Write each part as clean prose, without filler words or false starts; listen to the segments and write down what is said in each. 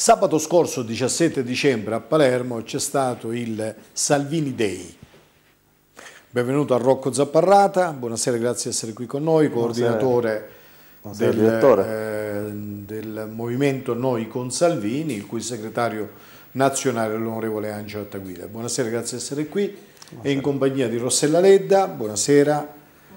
Sabato scorso, 17 dicembre, a Palermo c'è stato il Salvini Day. Benvenuto a Rocco Zapparrata, buonasera, grazie di essere qui con noi, coordinatore del movimento Noi con Salvini, il cui segretario nazionale è l'onorevole Angelo Attaguile. Buonasera, grazie di essere qui. Buonasera. E in compagnia di Rossella Ledda, buonasera,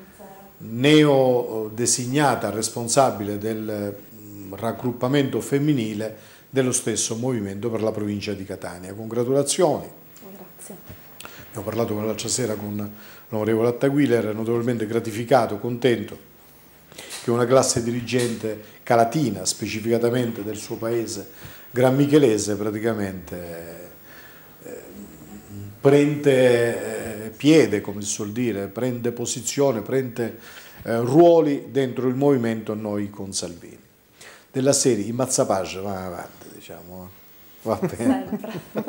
neodesignata responsabile del raggruppamento femminile dello stesso movimento per la provincia di Catania. Congratulazioni. Grazie. Abbiamo parlato l'altra sera con l'onorevole Attaguile, era notevolmente gratificato, contento che una classe dirigente calatina, specificatamente del suo paese, Gran Michelese, praticamente prende piede, come si suol dire, prende posizione, prende ruoli dentro il movimento Noi con Salvini. Della serie i mazzapage, va avanti, diciamo. Va bene.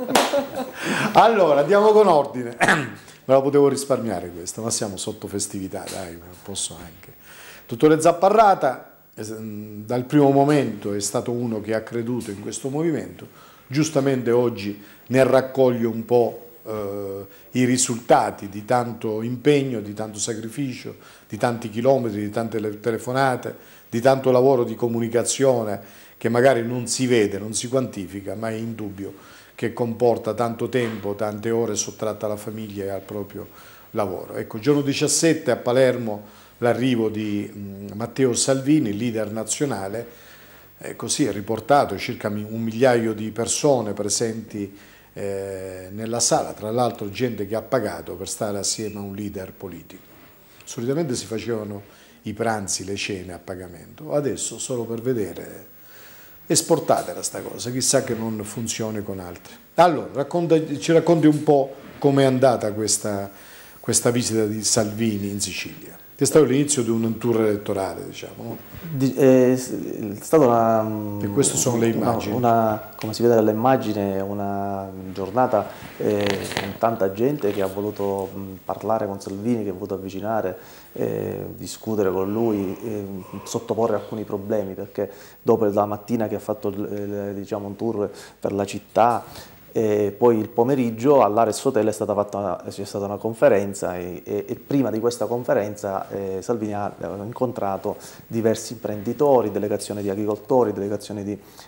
Allora, andiamo con ordine. Me la potevo risparmiare questa, ma siamo sotto festività, dai, posso anche. Dottore Zapparrata, dal primo momento è stato uno che ha creduto in questo movimento, giustamente oggi ne raccoglie un po' i risultati di tanto impegno, di tanto sacrificio, di tanti chilometri, di tante telefonate, di tanto lavoro di comunicazione che magari non si vede, non si quantifica, ma è indubbio che comporta tanto tempo, tante ore sottratte alla famiglia e al proprio lavoro. Ecco, giorno 17 a Palermo l'arrivo di Matteo Salvini, leader nazionale, così è riportato circa 1 migliaio di persone presenti nella sala, tra l'altro gente che ha pagato per stare assieme a un leader politico. Solitamente si facevano i pranzi, le cene a pagamento, adesso solo per vedere, esportatela sta cosa, chissà che non funzioni con altri. Allora, ci racconti un po' com'è andata questa visita di Salvini in Sicilia. È stato l'inizio di un tour elettorale, diciamo. È stata una... E queste sono le immagini. Come si vede dalle immagini, una giornata con tanta gente che ha voluto parlare con Salvini, che ha voluto avvicinare, discutere con lui, sottoporre alcuni problemi, perché dopo la mattina che ha fatto diciamo, un tour per la città, e poi il pomeriggio all'Ares Hotel c'è stata una conferenza e prima di questa conferenza Salvini ha incontrato diversi imprenditori, delegazioni di agricoltori, delegazioni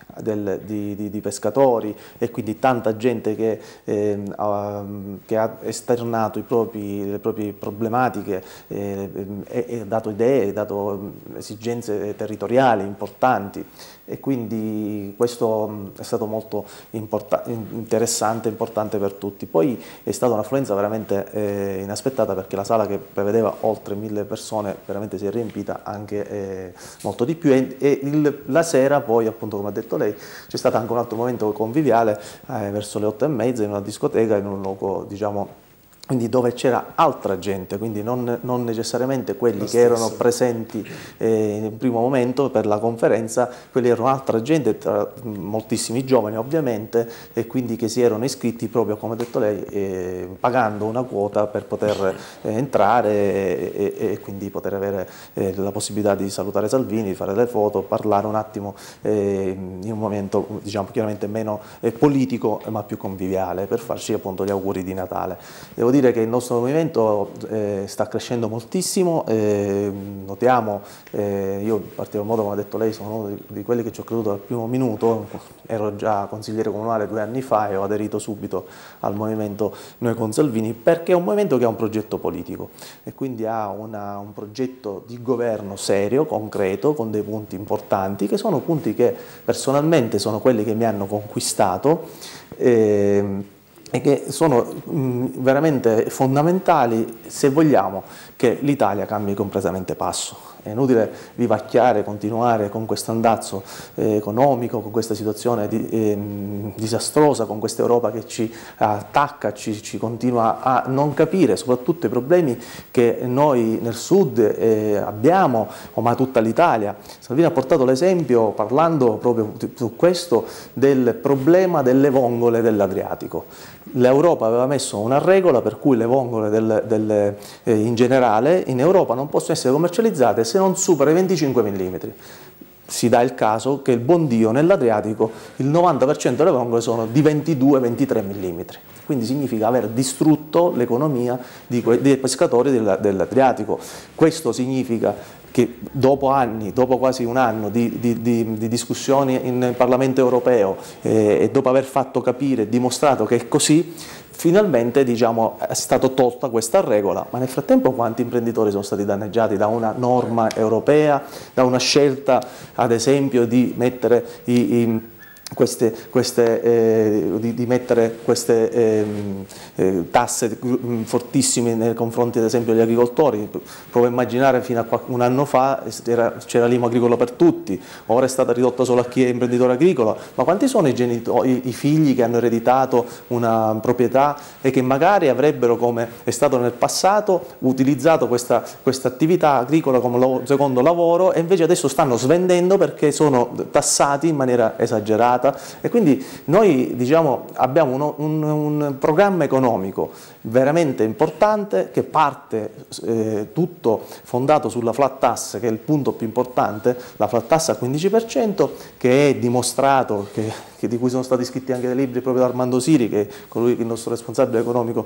di pescatori e quindi tanta gente che ha esternato le proprie problematiche e dato idee, dato esigenze territoriali importanti. E quindi questo è stato molto interessante e importante per tutti. Poi è stata un'affluenza veramente inaspettata, perché la sala che prevedeva oltre 1000 persone veramente si è riempita anche molto di più e la sera poi, appunto come ha detto lei, c'è stato anche un altro momento conviviale verso le 8:30 in una discoteca, in un luogo diciamo quindi dove c'era altra gente, quindi non necessariamente quelli che erano presenti nel primo momento per la conferenza, quelli erano altra gente, moltissimi giovani ovviamente, e quindi che si erano iscritti proprio, come ha detto lei, pagando una quota per poter entrare e quindi poter avere la possibilità di salutare Salvini, di fare le foto, parlare un attimo in un momento diciamo chiaramente meno politico ma più conviviale, per farci appunto gli auguri di Natale. Devo dire che il nostro movimento sta crescendo moltissimo, notiamo, io in particolar modo, come ha detto lei, sono uno di quelli che ci ho creduto dal primo minuto, ero già consigliere comunale 2 anni fa e ho aderito subito al movimento Noi con Salvini, perché è un movimento che ha un progetto politico e quindi ha un progetto di governo serio, concreto, con dei punti importanti, che sono punti che personalmente sono quelli che mi hanno conquistato e che sono veramente fondamentali se vogliamo che l'Italia cambi completamente passo. È inutile vivacchiare, continuare con questo andazzo economico, con questa situazione disastrosa, con questa Europa che ci attacca, ci continua a non capire, soprattutto i problemi che noi nel sud abbiamo, ma tutta l'Italia. Salvini ha portato l'esempio, parlando proprio su questo, del problema delle vongole dell'Adriatico. L'Europa aveva messo una regola per cui le vongole in generale in Europa non possono essere commercializzate se non supera i 25 mm. si dà il caso che il buon Dio nell'Adriatico il 90% delle vongole sono di 22-23 mm. Quindi significa aver distrutto l'economia dei pescatori dell'Adriatico. Questo significa che dopo anni, dopo quasi un anno di discussioni in Parlamento europeo e dopo aver fatto capire e dimostrato che è così, finalmente diciamo, è stata tolta questa regola, ma nel frattempo quanti imprenditori sono stati danneggiati da una norma europea, da una scelta ad esempio di mettere di mettere queste tasse fortissime nei confronti ad esempio degli agricoltori. Provo a immaginare fino a un anno fa c'era l'IMU agricolo per tutti, ora è stata ridotta solo a chi è imprenditore agricolo, ma quanti sono i figli che hanno ereditato una proprietà e che magari avrebbero, come è stato nel passato, utilizzato questa attività agricola come secondo lavoro e invece adesso stanno svendendo perché sono tassati in maniera esagerata. E quindi noi diciamo, abbiamo un programma economico veramente importante che parte tutto fondato sulla flat tax, che è il punto più importante, la flat tax al 15%, che è dimostrato, di cui sono stati scritti anche dei libri proprio da Armando Siri, che è colui che è il nostro responsabile economico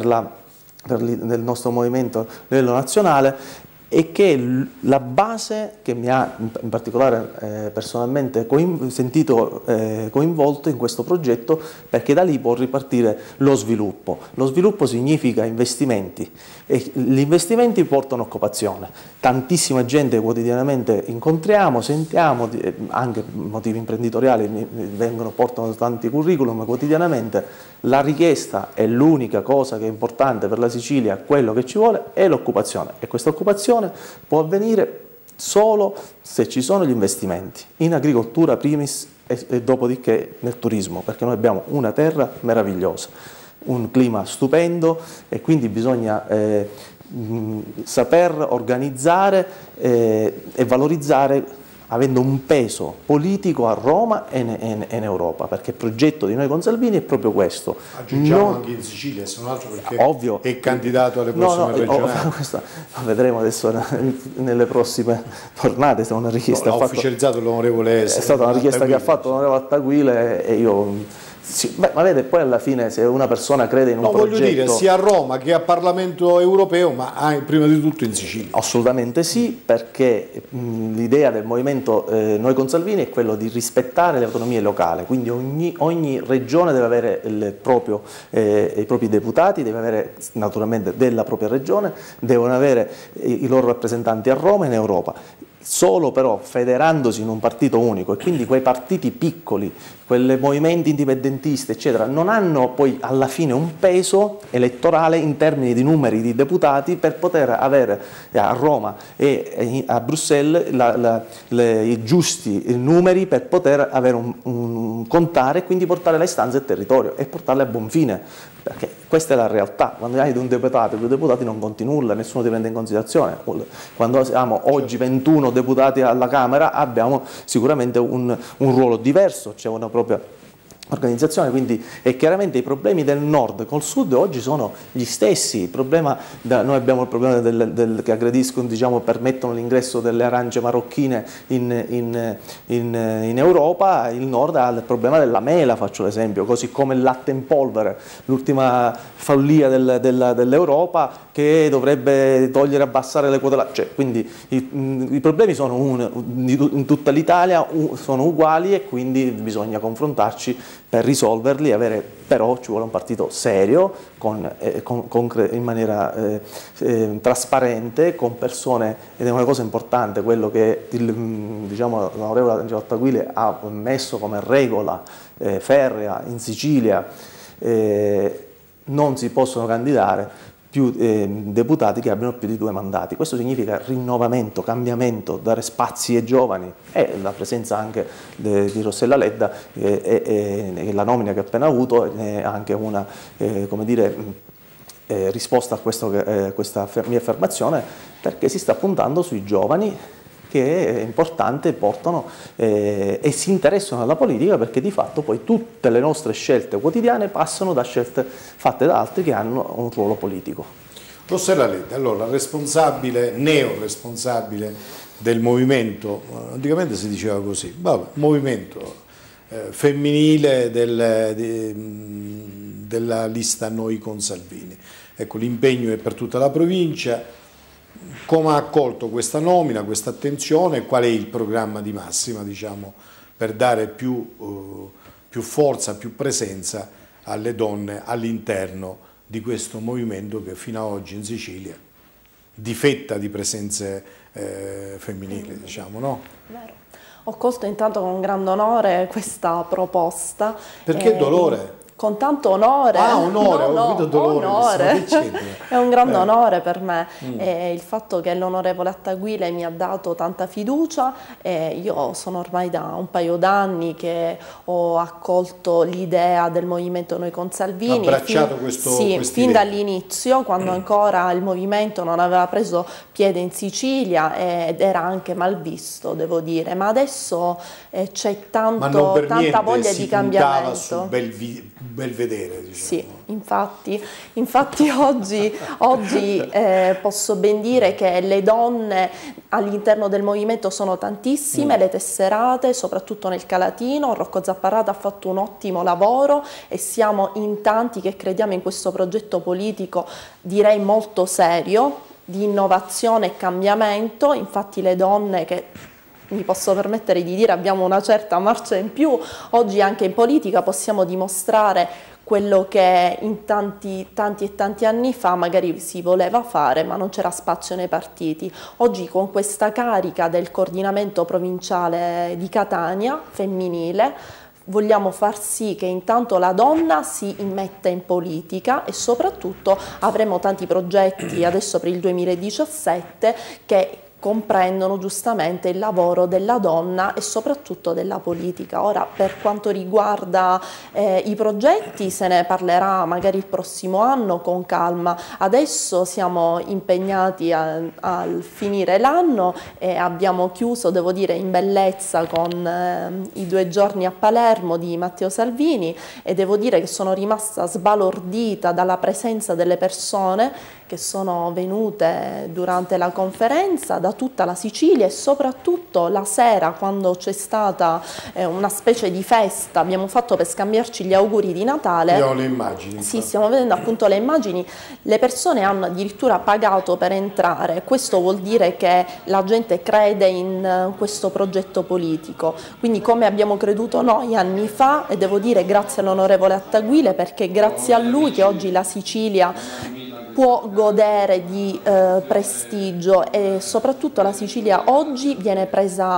del nostro movimento a livello nazionale, e che è la base che mi ha in particolare personalmente sentito coinvolto in questo progetto, perché da lì può ripartire lo sviluppo. Lo sviluppo significa investimenti e gli investimenti portano occupazione. Tantissima gente quotidianamente incontriamo, sentiamo, anche motivi imprenditoriali portano tanti curriculum quotidianamente. La richiesta è l'unica cosa che è importante per la Sicilia, quello che ci vuole è l'occupazione, e questa occupazione può avvenire solo se ci sono gli investimenti in agricoltura primis e dopodiché nel turismo, perché noi abbiamo una terra meravigliosa, un clima stupendo e quindi bisogna saper organizzare e valorizzare, avendo un peso politico a Roma e in Europa, perché il progetto di noi con Salvini è proprio questo. Aggiungiamo anche in Sicilia, se non altro perché ovvio, è candidato alle prossime regionali. Vedremo adesso nelle prossime tornate, è una richiesta. Ha ufficializzato l'onorevole. È stata una richiesta che ha fatto l'onorevole Attaguile e io. Sì, ma vede, poi alla fine se una persona crede in un progetto... voglio dire, sia a Roma che a Parlamento europeo, ma prima di tutto in Sicilia. Assolutamente sì, perché l'idea del movimento Noi con Salvini è quello di rispettare le autonomie locali, quindi ogni regione deve avere i propri deputati, deve avere naturalmente della propria regione, devono avere i loro rappresentanti a Roma e in Europa. Solo però federandosi in un partito unico, e quindi quei partiti piccoli, quei movimenti indipendentisti eccetera, non hanno poi alla fine un peso elettorale in termini di numeri di deputati per poter avere a Roma e a Bruxelles i giusti numeri per poter avere un contare e quindi portare le istanze al territorio e portarle a buon fine, perché questa è la realtà. Quando hai un deputato, due deputati non conti nulla, nessuno ti prende in considerazione. Quando siamo oggi 21 deputati alla Camera abbiamo sicuramente un ruolo diverso, c'è una propria organizzazione, quindi e chiaramente i problemi del nord col sud oggi sono gli stessi. Noi abbiamo il problema che aggrediscono, diciamo, permettono l'ingresso delle arance marocchine in Europa, il nord ha il problema della mela, faccio l'esempio, così come il latte in polvere, l'ultima follia dell'Europa che dovrebbe togliere, abbassare le quote latte, quindi i problemi sono in tutta l'Italia, sono uguali e quindi bisogna confrontarci per risolverli, però ci vuole un partito serio, in maniera trasparente, con persone, ed è una cosa importante, quello che diciamo, l'onorevole Angelo Attaguile ha messo come regola ferrea in Sicilia, non si possono candidare più deputati che abbiano più di 2 mandati. Questo significa rinnovamento, cambiamento, dare spazi ai giovani, e la presenza anche di Rossella Ledda e la nomina che ha appena avuto è anche una come dire, risposta a questa mia affermazione, perché si sta puntando sui giovani, che è importante, portano e si interessano alla politica, perché di fatto poi tutte le nostre scelte quotidiane passano da scelte fatte da altri che hanno un ruolo politico. Rossella Ledda, allora, neo responsabile del movimento, anticamente si diceva così, vabbè, movimento femminile della lista Noi con Salvini. Ecco, l'impegno è per tutta la provincia. Come ha accolto questa nomina, questa attenzione, qual è il programma di massima, diciamo, per dare più forza, più presenza alle donne all'interno di questo movimento che fino ad oggi in Sicilia difetta di presenze femminili, diciamo, no? Vero. Ho colto intanto con grande onore questa proposta. Perché dolore? Con tanto onore. Ah, onore, ho capito dolore. Onore. È un grande onore per me. Il fatto che l'onorevole Attaguile mi ha dato tanta fiducia, io sono ormai da un paio d'anni che ho accolto l'idea del movimento Noi con Salvini. Abbracciato fin dall'inizio, quando ancora il movimento non aveva preso piede in Sicilia ed era anche mal visto, devo dire, ma adesso c'è tanta voglia di cambiamento. Su Belvedere, diciamo. Sì, infatti oggi posso ben dire che le donne all'interno del movimento sono tantissime, le tesserate, soprattutto nel Calatino. Rocco Zapparrata ha fatto un ottimo lavoro e siamo in tanti che crediamo in questo progetto politico, direi molto serio, di innovazione e cambiamento. Infatti le donne, che mi posso permettere di dire abbiamo una certa marcia in più, oggi anche in politica possiamo dimostrare quello che in tanti anni fa magari si voleva fare ma non c'era spazio nei partiti. Oggi con questa carica del coordinamento provinciale di Catania femminile vogliamo far sì che intanto la donna si immetta in politica e soprattutto avremo tanti progetti adesso per il 2017 che comprendono giustamente il lavoro della donna e soprattutto della politica. Ora, per quanto riguarda i progetti, se ne parlerà magari il prossimo anno con calma. Adesso siamo impegnati al finire l'anno e abbiamo chiuso, devo dire, in bellezza con i 2 giorni a Palermo di Matteo Salvini e devo dire che sono rimasta sbalordita dalla presenza delle persone che sono venute durante la conferenza da tutta la Sicilia e soprattutto la sera, quando c'è stata una specie di festa, abbiamo fatto per scambiarci gli auguri di Natale. Abbiamo le immagini. Sì, stiamo vedendo appunto le immagini. Le persone hanno addirittura pagato per entrare. Questo vuol dire che la gente crede in questo progetto politico. Quindi come abbiamo creduto noi anni fa, e devo dire grazie all'onorevole Attaguile, perché grazie a lui che oggi la Sicilia può godere di prestigio e soprattutto la Sicilia oggi viene presa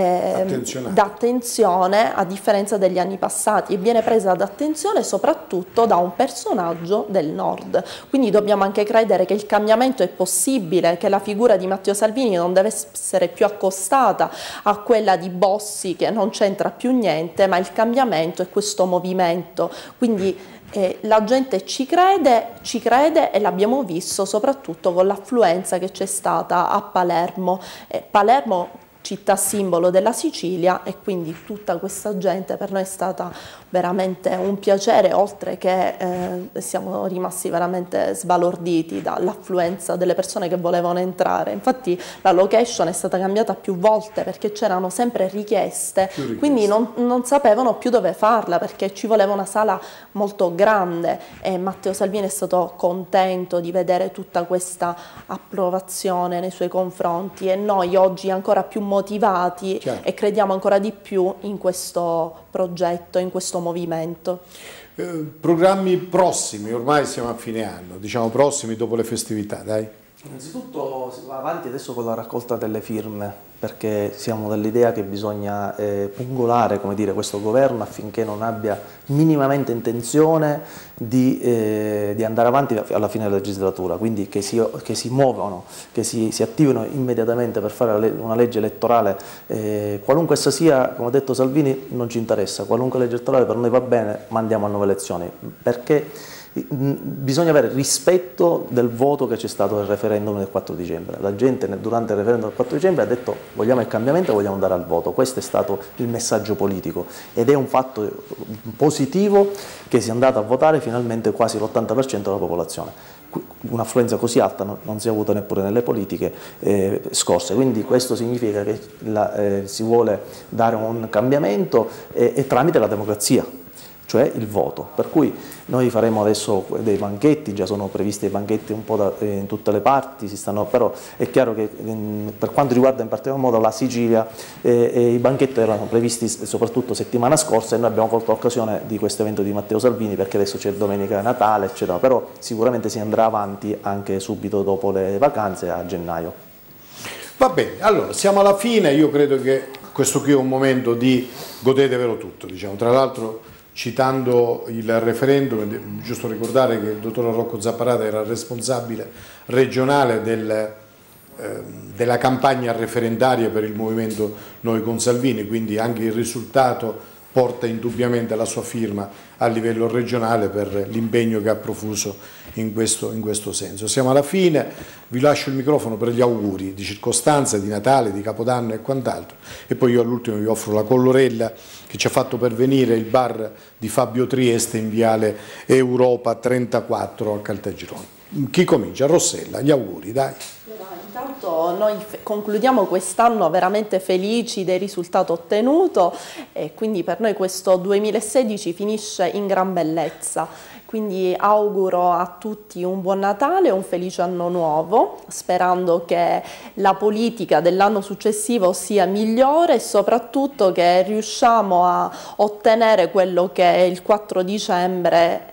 d'attenzione a differenza degli anni passati e viene presa d'attenzione soprattutto da un personaggio del nord. Quindi dobbiamo anche credere che il cambiamento è possibile, che la figura di Matteo Salvini non deve essere più accostata a quella di Bossi che non c'entra più niente, ma il cambiamento è questo movimento. Quindi la gente ci crede e l'abbiamo visto soprattutto con l'affluenza che c'è stata a Palermo. Palermo, città simbolo della Sicilia, e quindi tutta questa gente per noi è stata veramente un piacere, oltre che siamo rimasti veramente sbalorditi dall'affluenza delle persone che volevano entrare. Infatti la location è stata cambiata più volte perché c'erano sempre richieste, quindi non sapevano più dove farla perché ci voleva una sala molto grande e Matteo Salvini è stato contento di vedere tutta questa approvazione nei suoi confronti e noi oggi ancora più motivati e crediamo ancora di più in questo progetto, in questo movimento. Programmi prossimi, ormai siamo a fine anno, diciamo prossimi dopo le festività, dai. Innanzitutto si va avanti adesso con la raccolta delle firme, perché siamo dell'idea che bisogna pungolare, come dire, questo governo affinché non abbia minimamente intenzione di andare avanti alla fine della legislatura, quindi che si muovano, che si attivino immediatamente per fare una legge elettorale, qualunque essa sia, come ha detto Salvini, non ci interessa, qualunque legge elettorale per noi va bene, ma andiamo a nuove elezioni, perché bisogna avere rispetto del voto che c'è stato nel referendum del 4 dicembre. La gente durante il referendum del 4 dicembre ha detto vogliamo il cambiamento, vogliamo andare al voto. Questo è stato il messaggio politico ed è un fatto positivo che sia andato a votare finalmente quasi l'80% della popolazione. Un'affluenza così alta non si è avuta neppure nelle politiche scorse, quindi questo significa che si vuole dare un cambiamento e tramite la democrazia, cioè il voto. Per cui noi faremo adesso dei banchetti, già sono previsti dei banchetti un po' in tutte le parti, però è chiaro che per quanto riguarda in particolar modo la Sicilia i banchetti erano previsti soprattutto settimana scorsa e noi abbiamo colto l'occasione di questo evento di Matteo Salvini perché adesso c'è domenica Natale eccetera, però sicuramente si andrà avanti anche subito dopo le vacanze a gennaio. Va bene, allora siamo alla fine, io credo che questo qui è un momento di godetevelo tutto, diciamo. Tra l'altro citando il referendum, è giusto ricordare che il dottor Rocco Zapparata era responsabile regionale della campagna referendaria per il movimento Noi con Salvini, quindi anche il risultato porta indubbiamente la sua firma a livello regionale per l'impegno che ha profuso in questo senso. Siamo alla fine, vi lascio il microfono per gli auguri di circostanza, di Natale, di Capodanno e quant'altro e poi io all'ultimo vi offro la collorella che ci ha fatto pervenire il bar di Fabio Trieste in viale Europa 34 a Caltagirone. Chi comincia? Rossella, gli auguri, dai. Intanto noi concludiamo quest'anno veramente felici del risultato ottenuto e quindi per noi questo 2016 finisce in gran bellezza. Quindi auguro a tutti un buon Natale e un felice anno nuovo, sperando che la politica dell'anno successivo sia migliore e soprattutto che riusciamo a ottenere quello che il 4 dicembre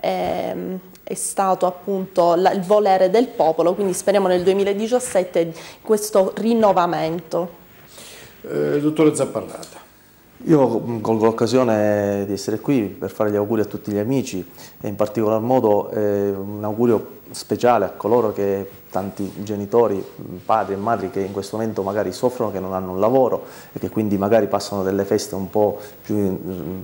è stato appunto il volere del popolo, quindi speriamo nel 2017 questo rinnovamento. Dottore Zapparrata. Io colgo l'occasione di essere qui per fare gli auguri a tutti gli amici e in particolar modo un augurio speciale a coloro che tanti genitori, padri e madri che in questo momento magari soffrono, che non hanno un lavoro e che quindi magari passano delle feste un po' più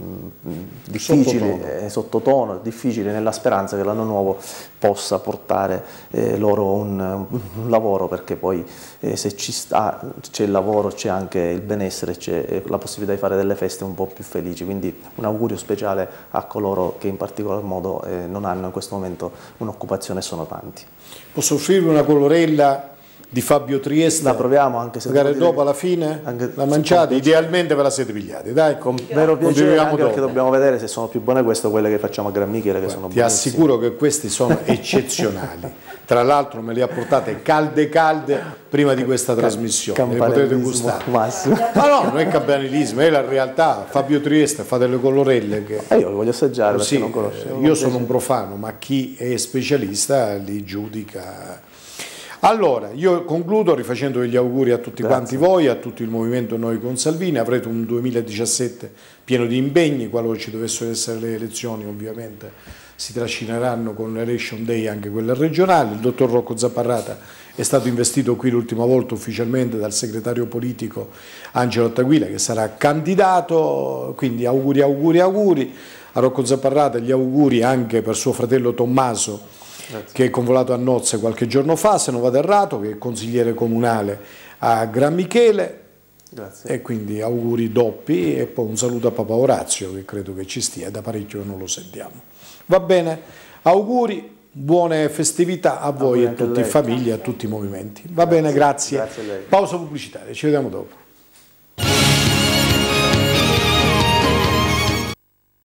difficili, sottotono, difficili, nella speranza che l'anno nuovo possa portare loro un lavoro, perché poi se c'è il lavoro c'è anche il benessere, c'è la possibilità di fare delle feste un po' più felici, quindi un augurio speciale a coloro che in particolar modo non hanno in questo momento un'occupazione e sono tanti. Posso offrirvi una colorella di Fabio Trieste? La proviamo, anche se magari dopo alla fine la mangiate, idealmente ve la siete pigliati, dai. Con vero piacere, anche perché dobbiamo vedere se sono più buone queste o quelle che facciamo a Gran Michele, che sono buonissime. Ti assicuro che questi sono eccezionali. Tra l'altro me le ha portate calde prima di questa trasmissione, le potete gustare. Massimo. Ma no, non è campanilismo, è la realtà. Fabio Trieste fa delle colorelle che... io lo voglio assaggiare perché non conoscevo. Io sono un profano, ma chi è specialista li giudica. Allora, io concludo rifacendovi gli auguri a tutti quanti voi, a tutto il movimento Noi con Salvini. Avrete un 2017 pieno di impegni, qualora ci dovessero essere le elezioni ovviamente si trascineranno con l'Election Day anche quelle regionali. Il dottor Rocco Zapparrata è stato investito qui l'ultima volta ufficialmente dal segretario politico Angelo Ottaguila, che sarà candidato, quindi auguri. A Rocco Zapparrata gli auguri anche per suo fratello Tommaso, che è convolato a nozze qualche giorno fa, se non vado errato, che è consigliere comunale a Gran Michele. Grazie. E quindi auguri doppi e poi un saluto a Papa Orazio, che credo che ci stia, da parecchio che non lo sentiamo. Va bene, auguri, buone festività a voi e a tutti, famiglie, a tutti i movimenti. Va bene, grazie. Pausa pubblicitaria, ci vediamo dopo.